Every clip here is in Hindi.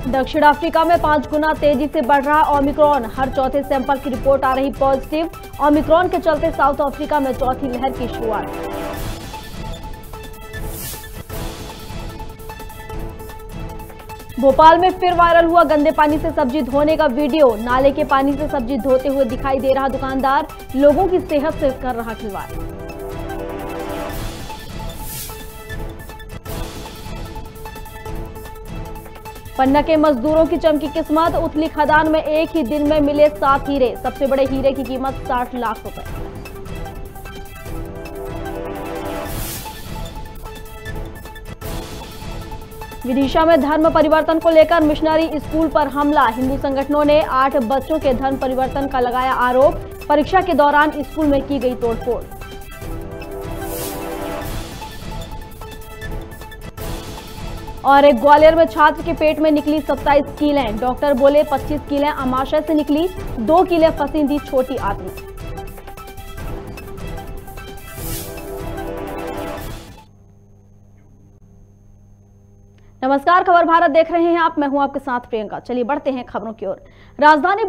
दक्षिण अफ्रीका में 5 गुना तेजी से बढ़ रहा ओमिक्रॉन, हर चौथे सैंपल की रिपोर्ट आ रही पॉजिटिव। ओमिक्रॉन के चलते साउथ अफ्रीका में चौथी लहर की शुरुआत। भोपाल में फिर वायरल हुआ गंदे पानी से सब्जी धोने का वीडियो, नाले के पानी से सब्जी धोते हुए दिखाई दे रहा दुकानदार, लोगों की सेहत से कर रहा खिलवाड़। पन्ना के मजदूरों की चमकी किस्मत, उथली खदान में एक ही दिन में मिले 7 हीरे, सबसे बड़े हीरे की कीमत 60 लाख रुपए। विदिशा में धर्म परिवर्तन को लेकर मिशनरी स्कूल पर हमला, हिंदू संगठनों ने 8 बच्चों के धर्म परिवर्तन का लगाया आरोप, परीक्षा के दौरान स्कूल में की गई तोड़फोड़। और एक ग्वालियर में छात्र के पेट में निकली 27 कीलें, डॉक्टर बोले 25 कीलें अमाशय से निकली, 2 कीलें फंसी थी छोटी आंत में। नमस्कार, खबर भारत देख रहे हैं आप, मैं हूं आपके साथ प्रियंका। चलिए बढ़ते हैं खबरों की ओर। राजधानी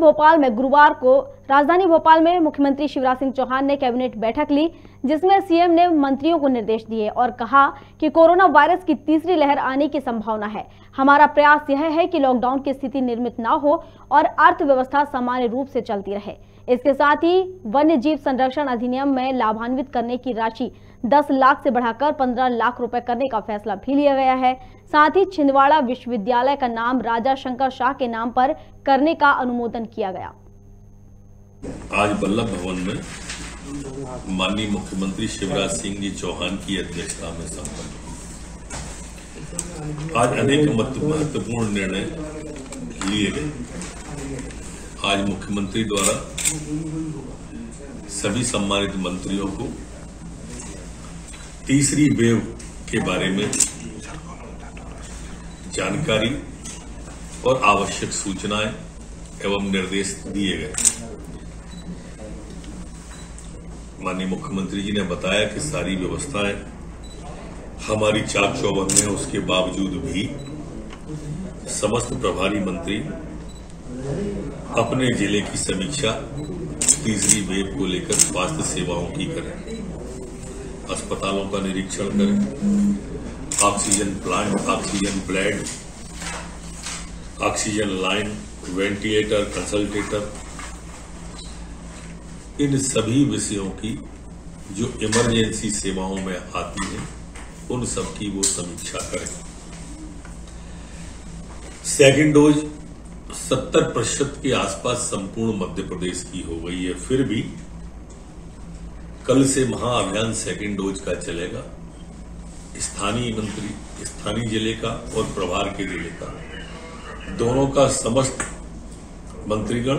भोपाल में मुख्यमंत्री शिवराज सिंह चौहान ने कैबिनेट बैठक ली, जिसमें सीएम ने मंत्रियों को निर्देश दिए और कहा कि कोरोना वायरस की तीसरी लहर आने की संभावना है। हमारा प्रयास यह है कि लॉकडाउन की स्थिति निर्मित न हो और अर्थव्यवस्था सामान्य रूप से चलती रहे। इसके साथ ही वन्य जीव संरक्षण अधिनियम में लाभान्वित करने की राशि 10 लाख से बढ़ाकर 15 लाख रुपए करने का फैसला भी लिया गया है। साथ ही छिंदवाड़ा विश्वविद्यालय का नाम राजा शंकर शाह के नाम पर करने का अनुमोदन किया गया। आज वल्लभ भवन में माननीय मुख्यमंत्री शिवराज सिंह जी चौहान की अध्यक्षता में संपन्न आज अनेक महत्वपूर्ण निर्णय लिए गए। आज मुख्यमंत्री द्वारा सभी सम्मानित मंत्रियों को तीसरी वेव के बारे में जानकारी और आवश्यक सूचनाएं एवं निर्देश दिए गए। माननीय मुख्यमंत्री जी ने बताया कि सारी व्यवस्थाएं हमारी चाक चौबंद है, उसके बावजूद भी समस्त प्रभारी मंत्री अपने जिले की समीक्षा तीसरी वेव को लेकर स्वास्थ्य सेवाओं की करें, अस्पतालों का निरीक्षण करें, oxygen plant, oxygen bed, oxygen line, ventilator, concentrator, इन सभी विषयों की जो इमरजेंसी सेवाओं में आती हैं उन सब की वो समीक्षा करें। सेकेंड डोज 70% के आसपास संपूर्ण मध्य प्रदेश की हो गई है। फिर भी कल से महाअभियान सेकेंड डोज का चलेगा। स्थानीय मंत्री, स्थानीय जिले का और प्रभार के जिले का, दोनों का समस्त मंत्रीगण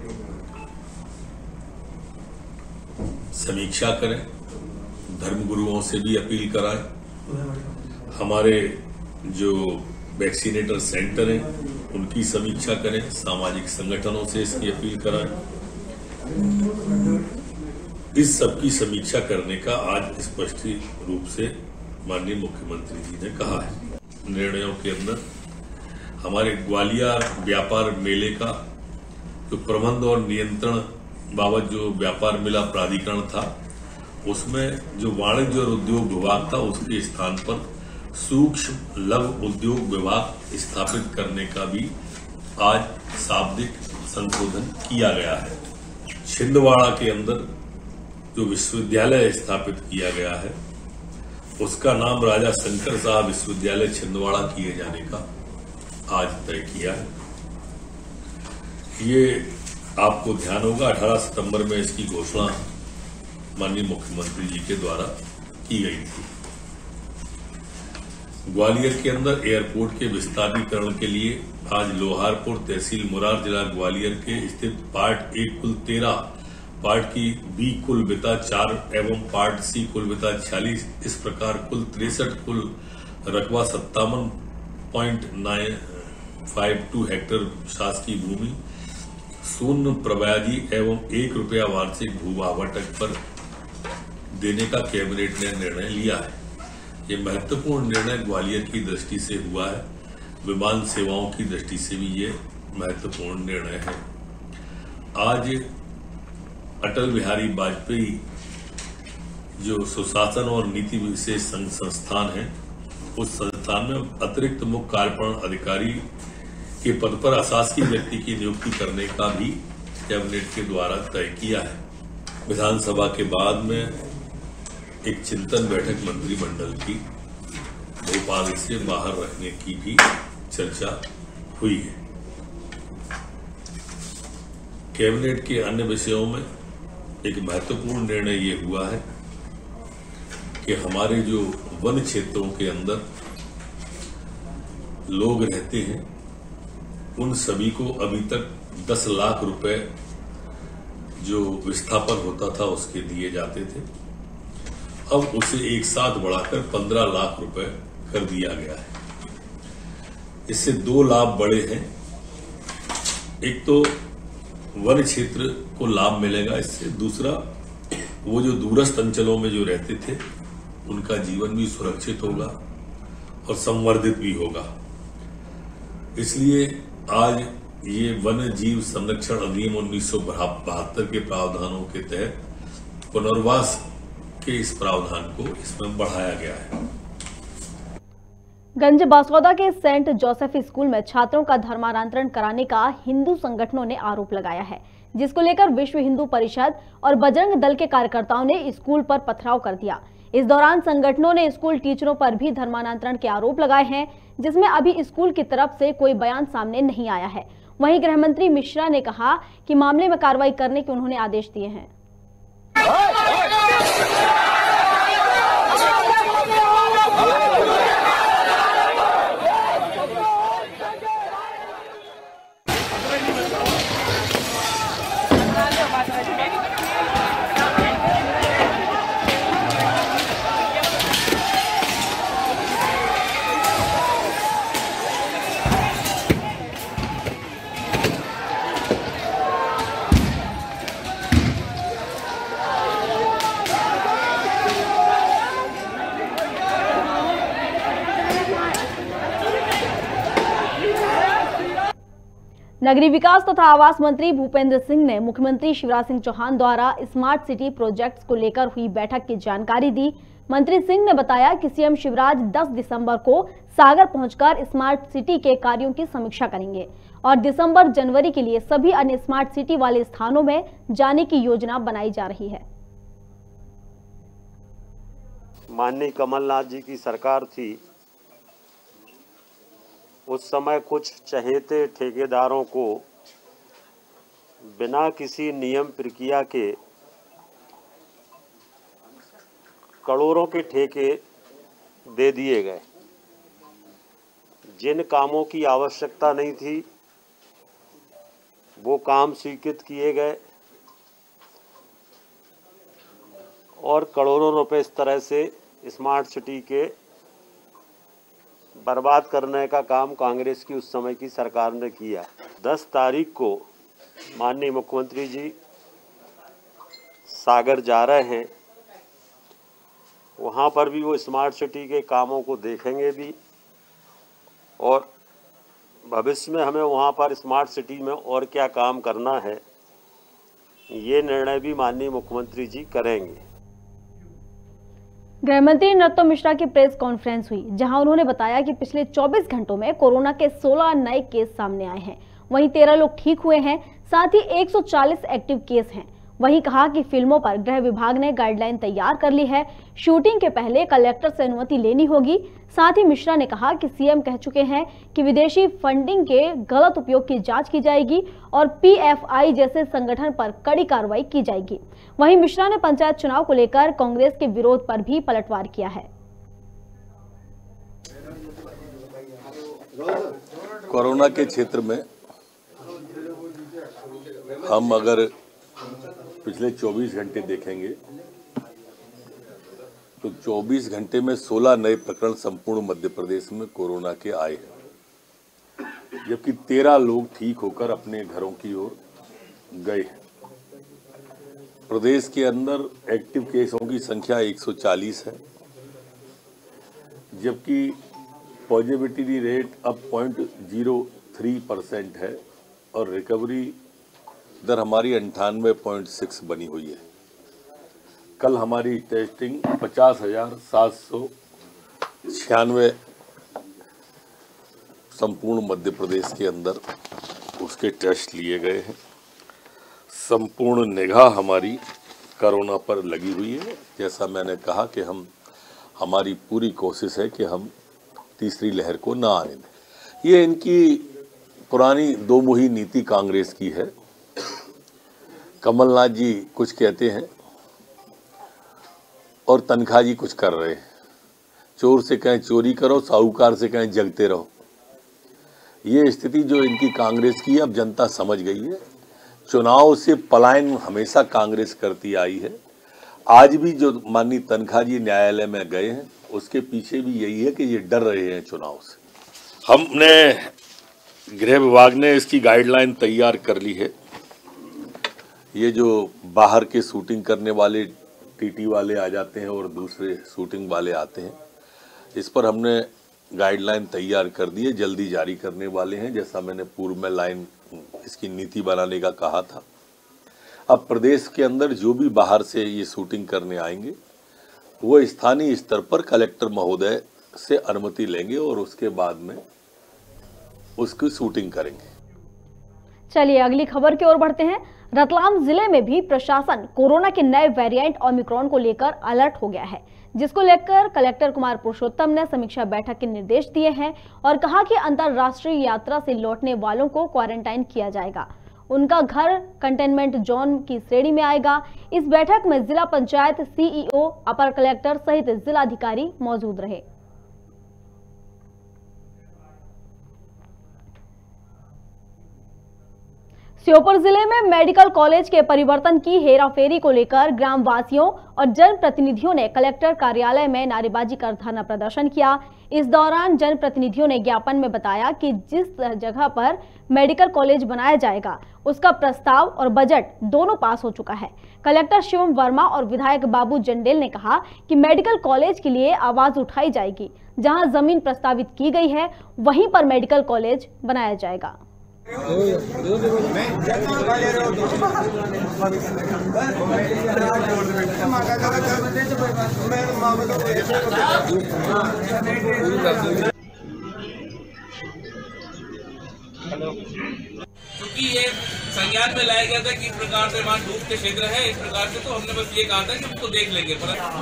समीक्षा करें, धर्मगुरुओं से भी अपील कराएं, हमारे जो वैक्सीनेटर सेंटर हैं उनकी समीक्षा करें, सामाजिक संगठनों से इसकी अपील कराएं। इस सब की समीक्षा करने का आज स्पष्ट रूप से माननीय मुख्यमंत्री जी ने कहा है। निर्णयों के अंदर हमारे ग्वालियर व्यापार मेले का जो प्रबंध और नियंत्रण बाबत जो व्यापार मेला प्राधिकरण था, उसमें जो वाणिज्य और उद्योग विभाग था उसके स्थान पर सूक्ष्म लघु उद्योग विभाग स्थापित करने का भी आज शाब्दिक संशोधन किया गया है। छिंदवाड़ा के अंदर जो विश्वविद्यालय स्थापित किया गया है उसका नाम राजा शंकर शाह विश्वविद्यालय छिंदवाड़ा किए जाने का आज तय किया है। ये आपको ध्यान होगा 18 सितंबर में इसकी घोषणा माननीय मुख्यमंत्री जी के द्वारा की गई थी। ग्वालियर के अंदर एयरपोर्ट के विस्तारीकरण के लिए आज लोहारपुर तहसील मुरार जिला ग्वालियर के स्थित पार्ट ए कुल 13, पार्ट की बी कुल बिता 4 एवं पार्ट सी कुल बिता 46, इस प्रकार कुल 63 कुल रकबा 57.952 हेक्टेयर शासकीय भूमि शून्य प्रब्याजी एवं ₹1 वार्षिक भू आवंटन पर देने का कैबिनेट ने निर्णय लिया है। ये महत्वपूर्ण निर्णय ग्वालियर की दृष्टि से हुआ है। विमान सेवाओं की दृष्टि से भी ये महत्वपूर्ण निर्णय है। आज अटल बिहारी वाजपेयी जो सुशासन और नीति विशेष संस्थान है, उस संस्थान में अतिरिक्त मुख्य कार्यपालन अधिकारी के पद पर अशासकीय व्यक्ति की नियुक्ति करने का भी कैबिनेट के द्वारा तय किया है। विधानसभा के बाद में एक चिंतन बैठक मंत्रिमंडल की भोपाल से बाहर रखने की भी चर्चा हुई है। कैबिनेट के अन्य विषयों में एक महत्वपूर्ण निर्णय ये हुआ है कि हमारे जो वन क्षेत्रों के अंदर लोग रहते हैं, उन सभी को अभी तक 10 लाख रुपए जो विस्थापन होता था उसके दिए जाते थे, अब उसे एक साथ बढ़ाकर 15 लाख रुपए कर दिया गया है। इससे 2 लाभ बड़े हैं। एक तो वन क्षेत्र को लाभ मिलेगा इससे, दूसरा वो जो दूरस्थ अंचलों में जो रहते थे उनका जीवन भी सुरक्षित होगा और संवर्धित भी होगा। इसलिए आज ये वन्य जीव संरक्षण अधिनियम 1972 के प्रावधानों के तहत पुनर्वास के इस प्रावधान को इसमें बढ़ाया गया है। गंज बासौदा के सेंट जोसेफ स्कूल में छात्रों का धर्मांतरण कराने का हिंदू संगठनों ने आरोप लगाया है, जिसको लेकर विश्व हिंदू परिषद और बजरंग दल के कार्यकर्ताओं ने स्कूल पर पथराव कर दिया। इस दौरान संगठनों ने स्कूल टीचरों पर भी धर्मांतरण के आरोप लगाए हैं, जिसमें अभी स्कूल की तरफ से कोई बयान सामने नहीं आया है। वहीं गृह मंत्री मिश्रा ने कहा कि मामले में कार्रवाई करने के उन्होंने आदेश दिए हैं। नगरीय विकास तथा आवास मंत्री भूपेंद्र सिंह ने मुख्यमंत्री शिवराज सिंह चौहान द्वारा स्मार्ट सिटी प्रोजेक्ट्स को लेकर हुई बैठक की जानकारी दी। मंत्री सिंह ने बताया कि सीएम शिवराज 10 दिसंबर को सागर पहुंचकर स्मार्ट सिटी के कार्यों की समीक्षा करेंगे और दिसंबर-जनवरी के लिए सभी अन्य स्मार्ट सिटी वाले स्थानों में जाने की योजना बनाई जा रही है। माननीय कमलनाथ जी की सरकार थी, उस समय कुछ चहेते ठेकेदारों को बिना किसी नियम प्रक्रिया के करोड़ों के ठेके दे दिए गए। जिन कामों की आवश्यकता नहीं थी वो काम स्वीकृत किए गए और करोड़ों रुपए इस तरह से स्मार्ट सिटी के बर्बाद करने का काम कांग्रेस की उस समय की सरकार ने किया। 10 तारीख को माननीय मुख्यमंत्री जी सागर जा रहे हैं, वहाँ पर भी वो स्मार्ट सिटी के कामों को देखेंगे भी और भविष्य में हमें वहाँ पर स्मार्ट सिटी में और क्या काम करना है ये निर्णय भी माननीय मुख्यमंत्री जी करेंगे। गृह मंत्री नरोत्तम मिश्रा की प्रेस कॉन्फ्रेंस हुई, जहां उन्होंने बताया कि पिछले 24 घंटों में कोरोना के 16 नए केस सामने आए हैं। वहीं 13 लोग ठीक हुए हैं, साथ ही 140 एक्टिव केस हैं। वहीं कहा कि फिल्मों पर गृह विभाग ने गाइडलाइन तैयार कर ली है, शूटिंग के पहले कलेक्टर से अनुमति लेनी होगी। साथ ही मिश्रा ने कहा कि सीएम कह चुके हैं कि विदेशी फंडिंग के गलत उपयोग की जांच की जाएगी और पीएफआई जैसे संगठन पर कड़ी कार्रवाई की जाएगी। वहीं मिश्रा ने पंचायत चुनाव को लेकर कांग्रेस के विरोध पर भी पलटवार किया है। कोरोना के क्षेत्र में हम अगर पिछले 24 घंटे देखेंगे तो 24 घंटे में 16 नए प्रकरण संपूर्ण मध्य प्रदेश में कोरोना के आए हैं, जबकि 13 लोग ठीक होकर अपने घरों की ओर गए हैं। प्रदेश के अंदर एक्टिव केसों की संख्या 140 है, जबकि पॉजिटिविटी रेट अब 0.03% है और रिकवरी दर हमारी 98.6 बनी हुई है। कल हमारी टेस्टिंग 50,796 संपूर्ण मध्य प्रदेश के अंदर उसके टेस्ट लिए गए हैं। संपूर्ण निगाह हमारी कोरोना पर लगी हुई है। जैसा मैंने कहा कि हमारी पूरी कोशिश है कि हम तीसरी लहर को ना आने दें। ये इनकी पुरानी दो मुही नीति कांग्रेस की है। कमलनाथ जी कुछ कहते हैं और तनख्वाह जी कुछ कर रहे हैं। चोर से कहें चोरी करो, साहूकार से कहें जगते रहो। ये स्थिति जो इनकी कांग्रेस की है अब जनता समझ गई है। चुनाव से पलायन हमेशा कांग्रेस करती आई है। आज भी जो माननीय तनख्वाह जी न्यायालय में गए हैं उसके पीछे भी यही है कि ये डर रहे हैं चुनाव से। हमने गृह विभाग ने इसकी गाइडलाइन तैयार कर ली है। ये जो बाहर के शूटिंग करने वाले टीटी वाले आ जाते हैं और दूसरे शूटिंग वाले आते हैं, इस पर हमने गाइडलाइन तैयार कर दी है, जल्दी जारी करने वाले हैं। जैसा मैंने पूर्व में लाइन इसकी नीति बनाने का कहा था। अब प्रदेश के अंदर जो भी बाहर से ये शूटिंग करने आएंगे वो स्थानीय स्तर पर कलेक्टर महोदय से अनुमति लेंगे और उसके बाद में उसकी शूटिंग करेंगे। चलिए अगली खबर की ओर बढ़ते हैं। रतलाम जिले में भी प्रशासन कोरोना के नए वेरिएंट ओमिक्रॉन को लेकर अलर्ट हो गया है, जिसको लेकर कलेक्टर कुमार पुरुषोत्तम ने समीक्षा बैठक के निर्देश दिए हैं और कहा कि अंतर्राष्ट्रीय यात्रा से लौटने वालों को क्वारंटाइन किया जाएगा। उनका घर कंटेनमेंट जोन की श्रेणी में आएगा। इस बैठक में जिला पंचायत सीईओ, अपर कलेक्टर सहित जिलाधिकारी मौजूद रहे। श्योपुर जिले में मेडिकल कॉलेज के परिवर्तन की हेराफेरी को लेकर ग्रामवासियों और जनप्रतिनिधियों ने कलेक्टर कार्यालय में नारेबाजी कर धरना प्रदर्शन किया। इस दौरान जनप्रतिनिधियों ने ज्ञापन में बताया कि जिस जगह पर मेडिकल कॉलेज बनाया जाएगा उसका प्रस्ताव और बजट दोनों पास हो चुका है। कलेक्टर शिवम वर्मा और विधायक बाबू जंडेल ने कहा कि मेडिकल कॉलेज के लिए आवाज उठाई जाएगी। जहां जमीन प्रस्तावित की गई है वहीं पर मेडिकल कॉलेज बनाया जाएगा। क्योंकि ये संज्ञान में लाया गया था कि इस प्रकार से वहाँ धूप के क्षेत्र है, इस प्रकार से, तो हमने बस ये कहा था कि उसको देख लेंगे।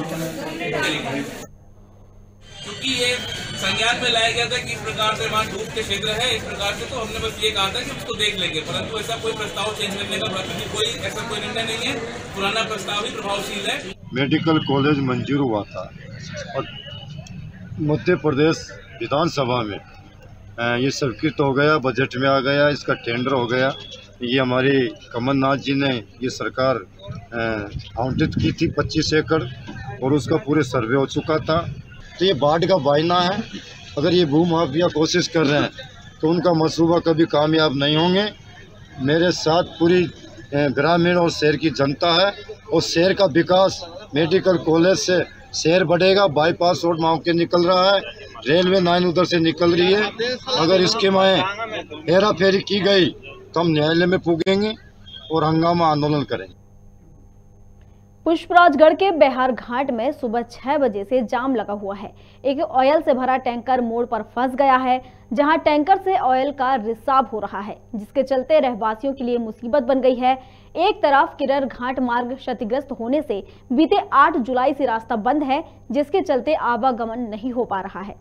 क्योंकि ये संज्ञान में लाया गया था कि इस प्रकार से वहाँ धूप के क्षेत्र है, इस प्रकार से, तो हमने बस ये कहा था कि उसको देख लेंगे। परंतु ऐसा कोई प्रस्ताव चेंज करने का ऐसा कोई निर्णय नहीं है। पुराना प्रस्ताव ही प्रभावशील है। मेडिकल कॉलेज मंजूर हुआ था और मध्य प्रदेश विधानसभा में ये स्वीकृत हो गया, बजट में आ गया, इसका टेंडर हो गया। ये हमारे कमलनाथ जी ने ये सरकार आवंटित की थी 25 एकड़ और उसका पूरे सर्वे हो चुका था। तो ये बाढ़ का बायना है। अगर ये भूमाफिया कोशिश कर रहे हैं तो उनका मंसूबा कभी कामयाब नहीं होंगे। मेरे साथ पूरी ग्रामीण और शहर की जनता है और शहर का विकास मेडिकल कॉलेज से शहर बढ़ेगा। बाईपास रोड मांग के निकल रहा है, रेलवे लाइन उधर से निकल रही है। अगर इसके में हेरा फेरी की गई तो हम न्यायालय में पूगेंगे और हंगामा आंदोलन करेंगे। पुष्पराजगढ़ के बिहार घाट में सुबह 6 बजे से जाम लगा हुआ है। एक ऑयल से भरा टैंकर मोड़ पर फंस गया है, जहां टैंकर से ऑयल का रिसाव हो रहा है, जिसके चलते रहवासियों के लिए मुसीबत बन गई है। एक तरफ किरर घाट मार्ग क्षतिग्रस्त होने से बीते 8 जुलाई से रास्ता बंद है, जिसके चलते आवागमन नहीं हो पा रहा है।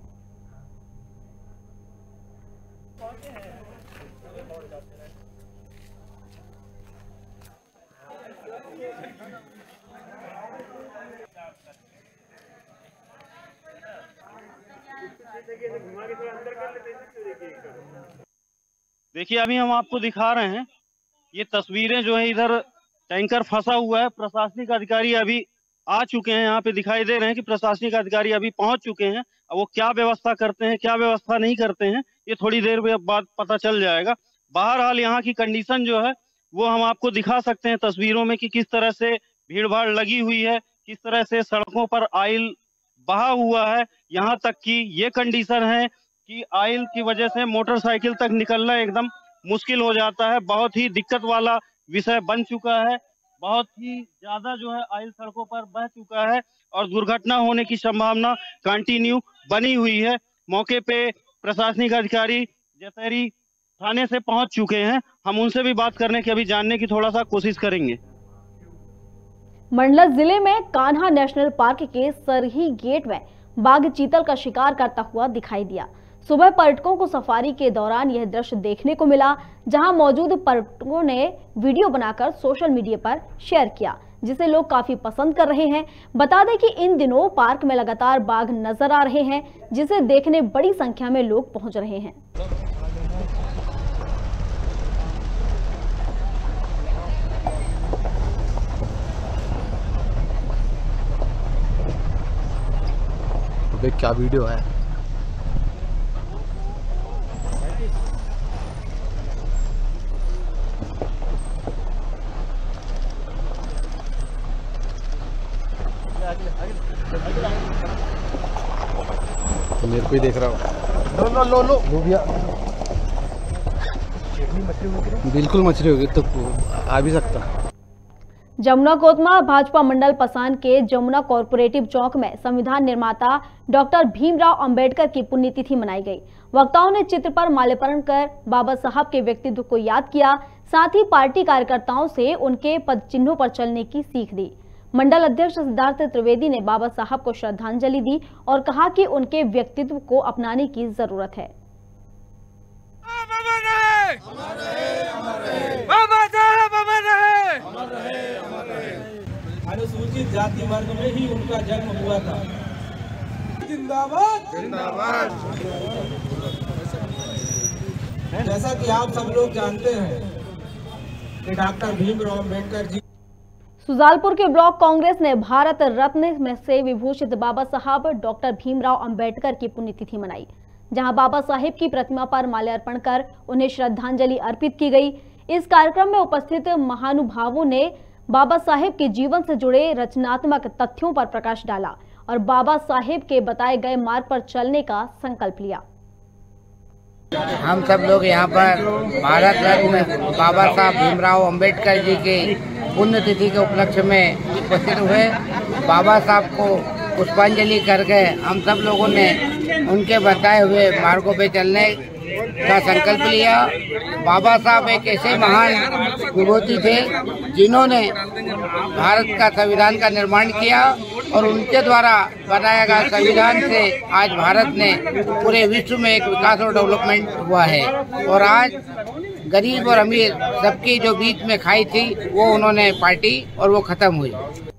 देखिए अभी हम आपको दिखा रहे हैं ये तस्वीरें जो है, इधर टैंकर फंसा हुआ है। प्रशासनिक अधिकारी अभी आ चुके हैं, यहाँ पे दिखाई दे रहे हैं कि प्रशासनिक अधिकारी अभी पहुंच चुके हैं। अब वो क्या व्यवस्था करते हैं, क्या व्यवस्था नहीं करते हैं, ये थोड़ी देर बाद पता चल जाएगा। बहरहाल यहाँ की कंडीशन जो है वो हम आपको दिखा सकते हैं तस्वीरों में कि किस तरह से भीड़ भाड़ लगी हुई है, किस तरह से सड़कों पर ऑयल बहा हुआ है। यहाँ तक कि ये कंडीशन है कि आयल की वजह से मोटरसाइकिल तक निकलना एकदम मुश्किल हो जाता है। बहुत ही दिक्कत वाला विषय बन चुका है। बहुत ही ज्यादा जो है आयल सड़कों पर बह चुका है और दुर्घटना होने की संभावना कंटिन्यू बनी हुई है। मौके पे प्रशासनिक अधिकारी जैतहरी थाने से पहुंच चुके हैं। हम उनसे भी बात करने की, अभी जानने की थोड़ा सा कोशिश करेंगे। मंडला जिले में कान्हा नेशनल पार्क के सरही गेट में बाघ चीतल का शिकार करता हुआ दिखाई दिया। सुबह पर्यटकों को सफारी के दौरान यह दृश्य देखने को मिला, जहां मौजूद पर्यटकों ने वीडियो बनाकर सोशल मीडिया पर शेयर किया, जिसे लोग काफी पसंद कर रहे हैं। बता दें कि इन दिनों पार्क में लगातार बाघ नजर आ रहे हैं, जिसे देखने बड़ी संख्या में लोग पहुंच रहे हैं। क्या वीडियो है? मेरे को ही देख रहा हूँ। लो भैया, बिल्कुल मछली होगी तो आ भी सकता। जमुना कोतमा भाजपा मंडल पसान के जमुना कॉर्पोरेटिव चौक में संविधान निर्माता डॉक्टर भीमराव अंबेडकर की पुण्यतिथि मनाई गई। वक्ताओं ने चित्र पर माल्यार्पण कर बाबा साहब के व्यक्तित्व को याद किया, साथ ही पार्टी कार्यकर्ताओं से उनके पद चिन्हों पर चलने की सीख दी। मंडल अध्यक्ष सिद्धार्थ त्रिवेदी ने बाबा साहब को श्रद्धांजलि दी और कहा कि उनके व्यक्तित्व को अपनाने की जरूरत है। अनुसूचित जाति वर्ग में ही उनका जन्म हुआ था। जिंदाबाद जिंदाबाद। जैसा कि आप सब लोग जानते हैं कि डॉक्टर भीमराव अंबेडकर जी। सुजालपुर के ब्लॉक कांग्रेस ने भारत रत्न में से विभूषित बाबा साहब डॉक्टर भीमराव अंबेडकर की पुण्यतिथि मनाई, जहां बाबा साहेब की प्रतिमा पर माल्यार्पण कर उन्हें श्रद्धांजलि अर्पित की गई। इस कार्यक्रम में उपस्थित महानुभावों ने बाबा साहेब के जीवन से जुड़े रचनात्मक तथ्यों पर प्रकाश डाला और बाबा साहेब के बताए गए मार्ग पर चलने का संकल्प लिया। हम सब लोग यहाँ पर भारत रत्न बाबा साहब भीमराव अंबेडकर जी के पुण्यतिथि के उपलक्ष्य में उपस्थित हुए। बाबा साहब को पुष्पांजलि करके हम सब लोगों ने उनके बताए हुए मार्गों पे चलने का संकल्प लिया। बाबा साहब एक ऐसे महान विभूति थे जिन्होंने भारत का संविधान का निर्माण किया और उनके द्वारा बनाया गया संविधान से आज भारत ने पूरे विश्व में एक विकास और डेवलपमेंट हुआ है। और आज गरीब और अमीर सबकी जो बीच में खाई थी वो उन्होंने पार्टी और वो खत्म हुई।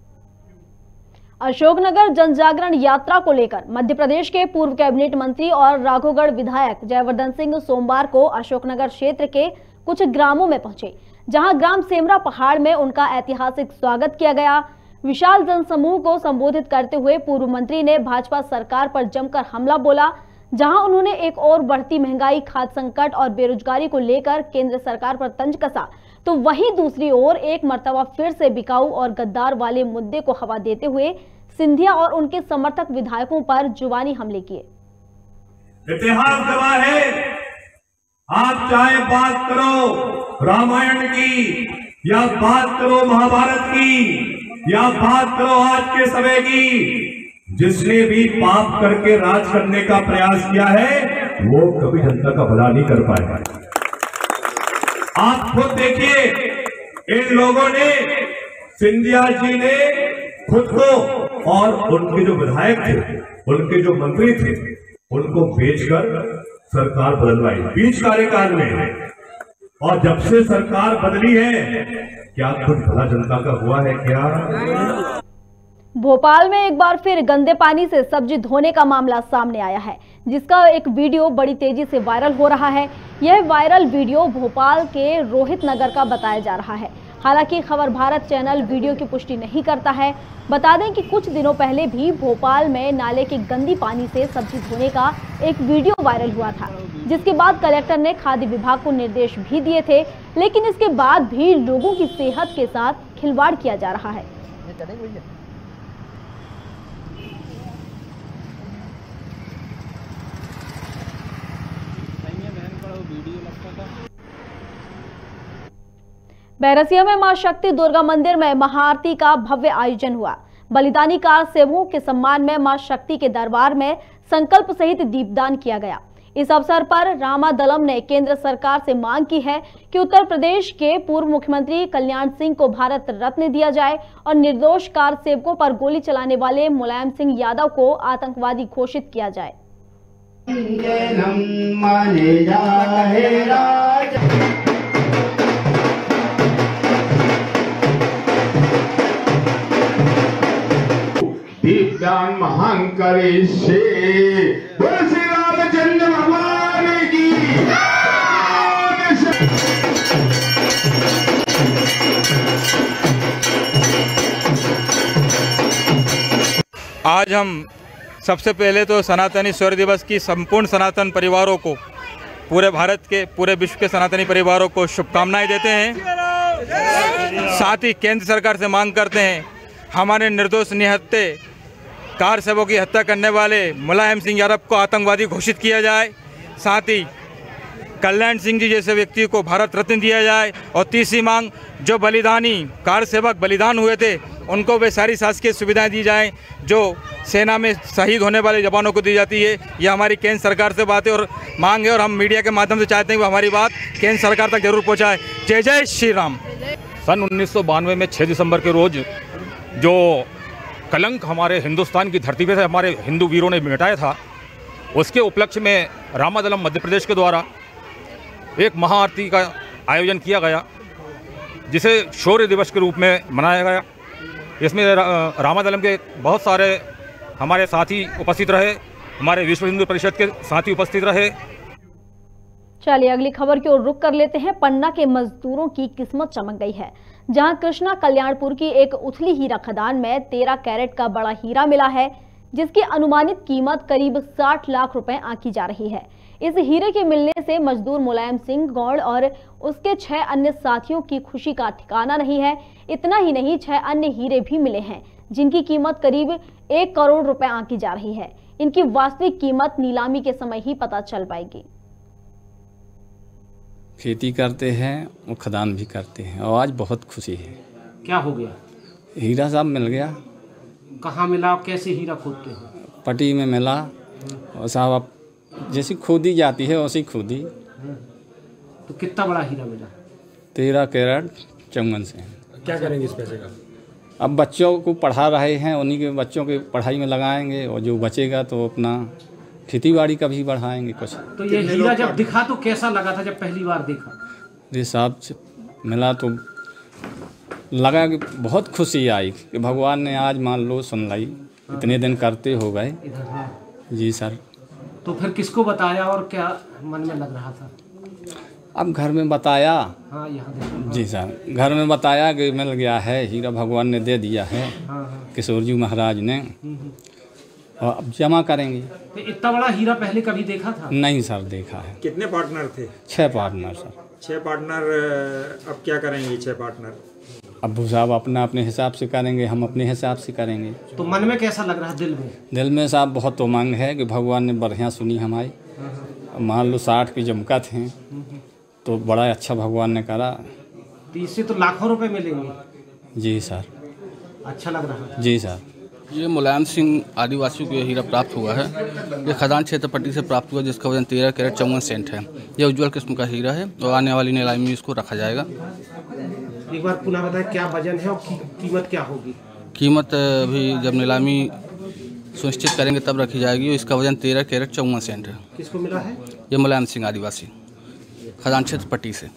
अशोकनगर जन जागरण यात्रा को लेकर मध्य प्रदेश के पूर्व कैबिनेट मंत्री और राघोगढ़ विधायक जयवर्धन सिंह सोमवार को अशोकनगर क्षेत्र के कुछ ग्रामों में पहुंचे, जहां ग्राम सेमरा पहाड़ में उनका ऐतिहासिक स्वागत किया गया। विशाल जनसमूह को संबोधित करते हुए पूर्व मंत्री ने भाजपा सरकार पर जमकर हमला बोला, जहां उन्होंने एक और बढ़ती महंगाई, खाद्य संकट और बेरोजगारी को लेकर केंद्र सरकार पर तंज कसा, तो वहीं दूसरी ओर एक मर्तबा फिर से बिकाऊ और गद्दार वाले मुद्दे को हवा देते हुए सिंधिया और उनके समर्थक विधायकों पर जुबानी हमले किए। इतिहास गवाह है, आप चाहे बात करो रामायण की या बात करो महाभारत की या बात करो आज के समय की, जिसने भी पाप करके राज करने का प्रयास किया है वो कभी जनता का भला नहीं कर पाएगा। आप खुद देखिए, इन लोगों ने, सिंधिया जी ने खुद को और उनके जो विधायक थे, उनके जो मंत्री थे, उनको बेचकर सरकार बदलवाई बीच कार्यकाल में। और जब से सरकार बदली है क्या कुछ भला जनता का हुआ है क्या? भोपाल में एक बार फिर गंदे पानी से सब्जी धोने का मामला सामने आया है, जिसका एक वीडियो बड़ी तेजी से वायरल हो रहा है। यह वायरल वीडियो भोपाल के रोहित नगर का बताया जा रहा है। हालांकि खबर भारत चैनल वीडियो की पुष्टि नहीं करता है। बता दें कि कुछ दिनों पहले भी भोपाल में नाले के गंदी पानी से सब्जी धोने का एक वीडियो वायरल हुआ था, जिसके बाद कलेक्टर ने खाद्य विभाग को निर्देश भी दिए थे, लेकिन इसके बाद भी लोगों की सेहत के साथ खिलवाड़ किया जा रहा है। बैरसिया में मां शक्ति दुर्गा मंदिर में महाआरती का भव्य आयोजन हुआ। बलिदानी कार सेवकों के सम्मान में मां शक्ति के दरबार में संकल्प सहित दीपदान किया गया। इस अवसर पर रामादलम ने केंद्र सरकार से मांग की है कि उत्तर प्रदेश के पूर्व मुख्यमंत्री कल्याण सिंह को भारत रत्न दिया जाए और निर्दोष कार सेवकों पर गोली चलाने वाले मुलायम सिंह यादव को आतंकवादी घोषित किया जाए। दीपदान महान करे से श्री रामचंद्र भगवान की। आज हम सबसे पहले तो सनातनी सूर्य दिवस की संपूर्ण सनातन परिवारों को, पूरे भारत के, पूरे विश्व के सनातनी परिवारों को शुभकामनाएं देते हैं। साथ ही केंद्र सरकार से मांग करते हैं हमारे निर्दोष निहत्थे कार सेवकों की हत्या करने वाले मुलायम सिंह यादव को आतंकवादी घोषित किया जाए। साथ ही कल्याण सिंह जी जैसे व्यक्ति को भारत रत्न दिया जाए। और तीसरी मांग, जो बलिदानी कार सेवक बलिदान हुए थे उनको वे सारी शासकीय सुविधाएं दी जाएं जो सेना में शहीद होने वाले जवानों को दी जाती है। यह हमारी केंद्र सरकार से बात है और मांग है और हम मीडिया के माध्यम से चाहते हैं कि वो हमारी बात केंद्र सरकार तक जरूर पहुँचाए। जय जय श्री राम। सन 1992 में 6 दिसंबर के रोज जो कलंक हमारे हिंदुस्तान की धरती पे से हमारे हिंदू वीरों ने मिटाया था, उसके उपलक्ष्य में रामादलम मध्य प्रदेश के द्वारा एक महाआरती का आयोजन किया गया, जिसे शौर्य दिवस के रूप में मनाया गया। इसमें रामादलम के बहुत सारे हमारे साथी उपस्थित रहे, हमारे विश्व हिंदू परिषद के साथी उपस्थित रहे। चलिए अगली खबर की ओर रुख कर लेते हैं। पन्ना के मजदूरों की किस्मत चमक गई है, जहां कृष्णा कल्याणपुर की एक उथली हीरा खदान में 13 कैरेट का बड़ा हीरा मिला है, जिसकी अनुमानित कीमत करीब 60 लाख रुपए आंकी जा रही है। इस हीरे के मिलने से मजदूर मुलायम सिंह गौड़ और उसके 6 अन्य साथियों की खुशी का ठिकाना नहीं है। इतना ही नहीं, 6 अन्य हीरे भी मिले हैं जिनकी कीमत करीब 1 करोड़ रुपए आंकी जा रही है। इनकी वास्तविक कीमत नीलामी के समय ही पता चल पाएगी। खेती करते हैं और खदान भी करते हैं और आज बहुत खुशी है। क्या हो गया? हीरा साहब मिल गया। कहाँ मिला? कैसे हीरा खोदते हैं? पट्टी में मिला और साहब अब जैसी खोदी जाती है वैसी खोदी। तो कितना बड़ा हीरा मिला? 13 कैरेट चौवन से। क्या करेंगे इस पैसे का? अब बच्चों को पढ़ा रहे हैं, उन्हीं के बच्चों के पढ़ाई में लगाएंगे और जो बचेगा तो अपना खेती बाड़ी का भी बढ़ाएंगे कुछ। तो ये हीरा जब दिखा तो कैसा लगा था जब पहली बार देखा? ये साहब से मिला तो लगा कि बहुत खुशी आई कि भगवान ने आज मान लो सुन लाई। इतने दिन करते हो गए। जी सर। तो फिर किसको बताया और क्या मन में लग रहा था? अब घर में बताया। हाँ, यहाँ देखो। जी सर, घर में बताया कि मिल गया है हीरा, भगवान ने दे दिया है। किशोर जी महाराज ने, और अब जमा करेंगे। तो इतना बड़ा हीरा पहले कभी देखा था? नहीं सर, देखा है। कितने पार्टनर थे? 6 पार्टनर सर। 6 पार्टनर। अब क्या करेंगे 6 पार्टनर? अब्बू साहब अपना अपने हिसाब से करेंगे, हम अपने हिसाब से करेंगे। तो मन में कैसा लग रहा है? दिल में? दिल में साहब बहुत तो मांग है कि भगवान ने बढ़िया सुनी हमारी। मान लो 60 की जमका थे तो बड़ा अच्छा भगवान ने करा। तो इससे तो लाखों रुपए मिलेंगे। जी सर। अच्छा लग रहा है। जी सर। ये मुलायम सिंह आदिवासियों को हीरा प्राप्त हुआ है। ये खदान क्षेत्र पट्टी से प्राप्त हुआ, जिसका वजन 13 कैरेट 54 सेंट है। यह उज्ज्वल किस्म का हीरा है और आने वाली नीलामी में इसको रखा जाएगा। एक बार पुनः बताएं क्या वजन है और कीमत क्या होगी? कीमत भी जब नीलामी सुनिश्चित करेंगे तब रखी जाएगी। और इसका वजन 13 कैरेट 54 सेंट है। किसको मिला है? ये मुलायम सिंह आदिवासी, खदान क्षेत्र पट्टी से।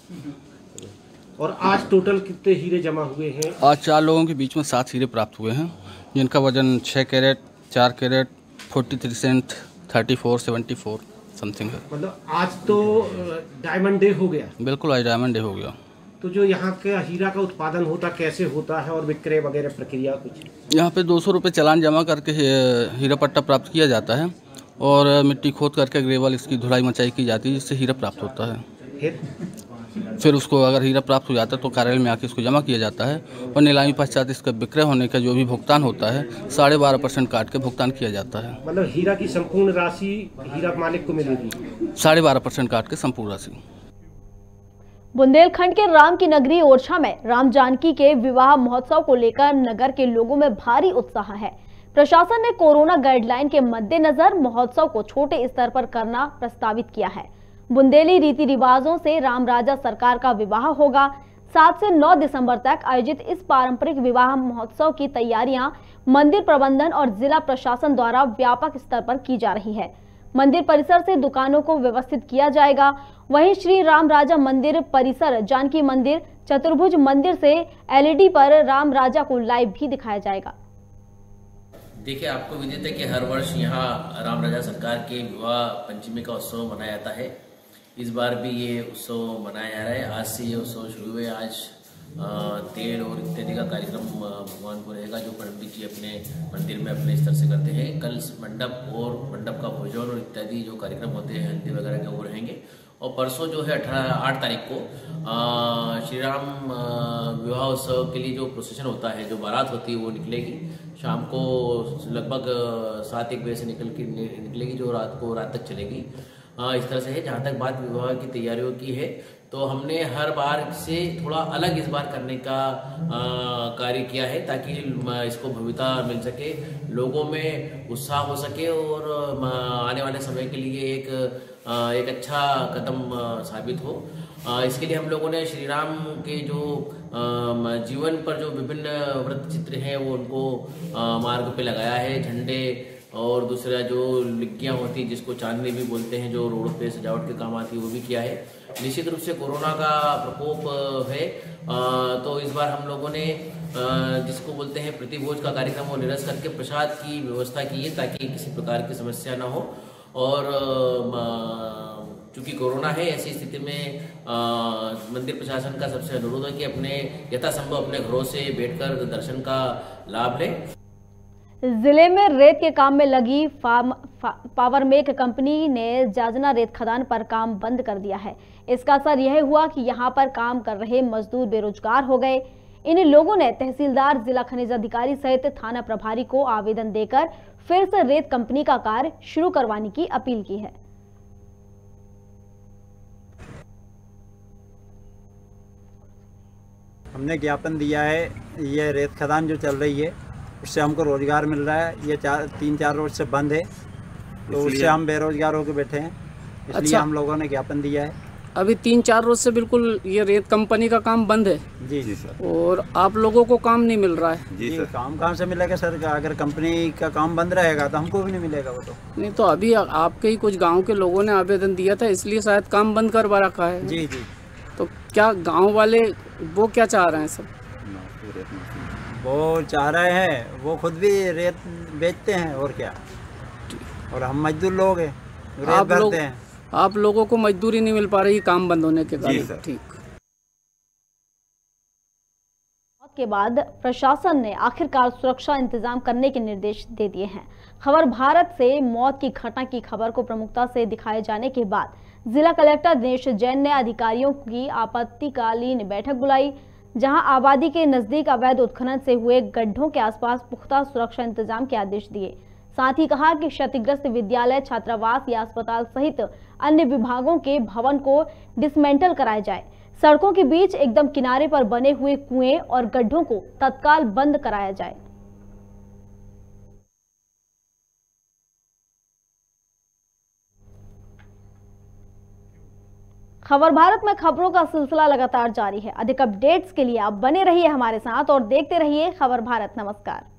और आज टोटल कितने हीरे जमा हुए हैं? आज 4 लोगों के बीच में 7 हीरे प्राप्त हुए हैं, जिनका वजन 6 कैरेट 4 कैरेट 43 सेंट 34 74 समथिंग है। मतलब आज तो डायमंड डे हो गया। बिल्कुल, आज डायमंड डे हो गया। तो जो यहाँ का हीरा का उत्पादन होता कैसे होता है और विक्रय वगैरह प्रक्रिया कुछ? यहाँ पे 200 रुपये चालान जमा करके हीरा पट्टा प्राप्त किया जाता है और मिट्टी खोद करके ग्रेवल इसकी धुलाई मचाई की जाती है, जिससे हीरा प्राप्त होता है। फिर उसको अगर हीरा प्राप्त हो जाता है तो कार्यालय में आके इसको जमा किया जाता है और नीलामी पश्चात इसका विक्रय होने का जो भी भुगतान होता है 12.5% काट के भुगतान किया जाता है। मतलब हीरा की संपूर्ण राशि हीरा मालिक को मिलेगी? 12.5% काट के संपूर्ण राशि। बुंदेलखंड के राम की नगरी ओरछा में राम जानकी के विवाह महोत्सव को लेकर नगर के लोगों में भारी उत्साह है। प्रशासन ने कोरोना गाइडलाइन के मद्देनजर महोत्सव को छोटे स्तर पर करना प्रस्तावित किया है। बुंदेली रीति रिवाजों से राम राजा सरकार का विवाह होगा। 7 से 9 दिसंबर तक आयोजित इस पारंपरिक विवाह महोत्सव की तैयारियां मंदिर प्रबंधन और जिला प्रशासन द्वारा व्यापक स्तर पर की जा रही है। मंदिर परिसर से दुकानों को व्यवस्थित किया जाएगा। वहीं श्री राम राजा मंदिर परिसर, जानकी मंदिर, चतुर्भुज मंदिर से एलईडी पर राम राजा को लाइव भी दिखाया जाएगा। देखिए, आपको विदित है कि हर वर्ष यहाँ राम राजा सरकार के विवाह पंचमी का उत्सव मनाया जाता है। इस बार भी ये उत्सव मनाया जा रहा है। आज से ये उत्सव शुरू हुए। आज तेल और इत्यादि का कार्यक्रम भगवान को रहेगा, जो पंडित जी अपने मंदिर में अपने स्तर से करते हैं। कल मंडप और मंडप का भोजन और इत्यादि जो कार्यक्रम होते हैं हल्दी वगैरह के वो रहेंगे। और परसों जो है 8 तारीख को श्री राम विवाह उत्सव के लिए जो प्रोसेशन होता है, जो बारात होती है, वो निकलेगी। शाम को लगभग 7-1 बजे से निकलेगी, जो रात तक चलेगी। इस तरह से है। जहाँ तक बात विवाह की तैयारियों की है, तो हमने हर बार से थोड़ा अलग इस बार करने का कार्य किया है, ताकि इसको भव्यता मिल सके, लोगों में उत्साह हो सके और आने वाले समय के लिए एक अच्छा कदम साबित हो। इसके लिए हम लोगों ने श्री राम के जो जीवन पर जो विभिन्न वृत्त चित्र हैं वो उनको मार्ग पे लगाया है। झंडे और दूसरा जो लिग्गियाँ होती हैं, जिसको चांदनी भी बोलते हैं, जो रोड पे सजावट के काम आती है, वो भी किया है। निश्चित रूप से कोरोना का प्रकोप है, तो इस बार हम लोगों ने जिसको बोलते हैं प्रतिभोज का कार्यक्रम वो निरस्त करके प्रसाद की व्यवस्था की है, ताकि किसी प्रकार की समस्या ना हो। और चूंकि कोरोना है, ऐसी स्थिति में मंदिर प्रशासन का सबसे अनुरोध है कि अपने यथासंभव अपने घरों से बैठकर दर्शन का लाभ लें। जिले में रेत के काम में लगी पावरमेक कंपनी ने जाजना रेत खदान पर काम बंद कर दिया है। इसका असर यह हुआ कि यहां पर काम कर रहे मजदूर बेरोजगार हो गए। इन लोगों ने तहसीलदार, जिला खनिज अधिकारी सहित थाना प्रभारी को आवेदन देकर फिर से रेत कंपनी का कार्य शुरू करवाने की अपील की है। हमने ज्ञापन दिया है, ये रेत खदान जो चल रही है उससे हमको रोजगार मिल रहा है। ये 3-4 रोज से बंद है, तो उससे हम बेरोजगार होकर बैठे हैं। इसलिए अच्छा, हम लोगों ने ज्ञापन दिया है। अभी 3-4 रोज से बिल्कुल ये रेत कंपनी का काम बंद है। जी जी सर। और आप लोगों को काम नहीं मिल रहा है? जी सर। काम कहाँ से मिलेगा सर? अगर कंपनी का काम बंद रहेगा तो हमको भी नहीं मिलेगा वो तो। नहीं तो अभी आपके ही कुछ गाँव के लोगों ने आवेदन दिया था, इसलिए शायद काम बंद करवा रखा है। जी जी। तो क्या गाँव वाले वो क्या चाह रहे हैं सब? वो चाह रहे हैं, वो खुद भी रेत बेचते हैं और क्या, और हम मजदूर लोग हैं, रेत भरते हैं। आप लोगों को मजदूरी नहीं मिल पा रही काम बंद होने के कारण। ठीक। के बाद प्रशासन ने आखिरकार सुरक्षा इंतजाम करने के निर्देश दे दिए हैं। खबर भारत से मौत की घटना की खबर को प्रमुखता से दिखाए जाने के बाद जिला कलेक्टर दिनेश जैन ने अधिकारियों की आपत्तिकालीन बैठक बुलाई, जहां आबादी के नजदीक अवैध उत्खनन से हुए गड्ढों के आसपास पुख्ता सुरक्षा इंतजाम के आदेश दिए। साथ ही कहा कि क्षतिग्रस्त विद्यालय, छात्रावास या अस्पताल सहित अन्य विभागों के भवन को डिसमेंटल कराया जाए। सड़कों के बीच एकदम किनारे पर बने हुए कुएं और गड्ढों को तत्काल बंद कराया जाए। खबर भारत में खबरों का सिलसिला लगातार जारी है। अधिक अपडेट्स के लिए आप बने रहिए हमारे साथ और देखते रहिए खबर भारत। नमस्कार।